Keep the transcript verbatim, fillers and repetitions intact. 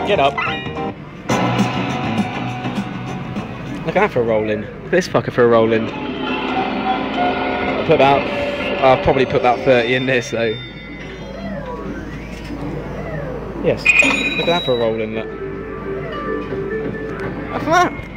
Get up. Look at that for a roll in. Look at this fucker for a roll in. I'll put about, I'll probably put about thirty in this though. Yes. Look at that for a roll in. Look. Look at that.